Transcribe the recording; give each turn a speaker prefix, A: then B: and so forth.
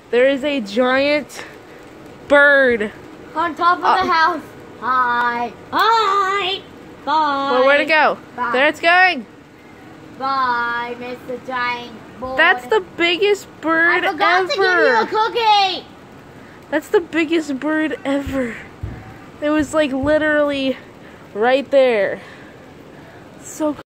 A: There is a giant bird
B: on top of the house. Hi. Hi. Bye.
A: Well, where'd it go?
B: Bye.
A: There it's going.
B: Bye, Mr. Giant Boy.
A: That's the biggest bird ever.
B: I forgot to give you a cookie.
A: That's the biggest bird ever. It was like literally right there. So cool.